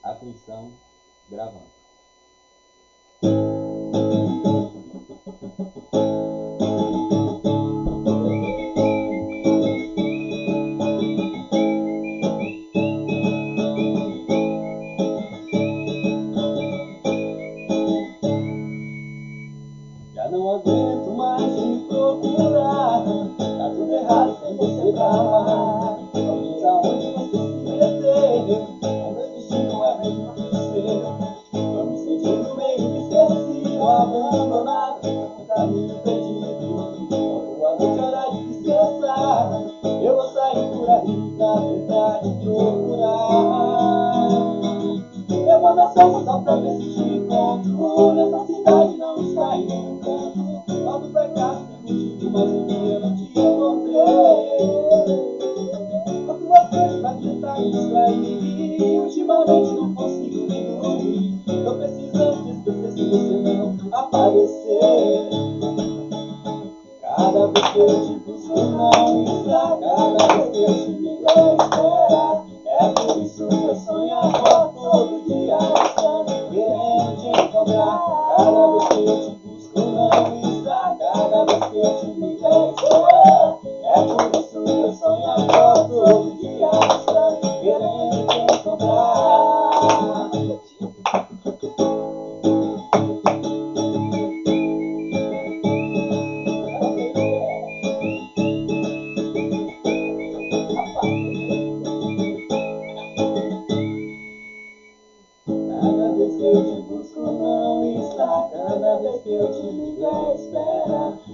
Atenção, gravando. Já não aguento mais te procurar. Tá tudo errado sem você pra amar. Vamos aonde você se meteu. O meu destino é mesmo que o seu. Tô me sentindo meio esquecido, abandonado, um caminho perdido. Boa noite, hora de descansar. Eu vou sair por aí pra tentar te procurar. Eu vou na sua só pra ver se te encontro. Nessa cidade não está em nenhum canto. Volto pra casa, tem motivo, mas um dia eu não te encontrei. Quanto as coisas pra tentar me distrair. Ultimamente não consigo nem dormir. Tô precisando te esquecer se você não aparecer. Cada vez que eu te busco não está. Cada vez que eu te ligo eu espero. É por isso que eu sonho agora todo dia pensando, querendo te encontrar. Cada vez que eu te busco não está. Cada vez que eu te ligo eu espero. É por isso que eu sonho agora todo dia pensando, querendo te encontrar. Cada vez que eu te busco não está. Cada vez que eu te ligo é espera.